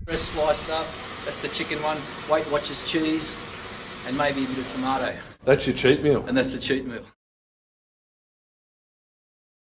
Breast sliced up, that's the chicken one. Weight Watchers cheese, and maybe a bit of tomato. That's your cheat meal. And that's the cheat meal.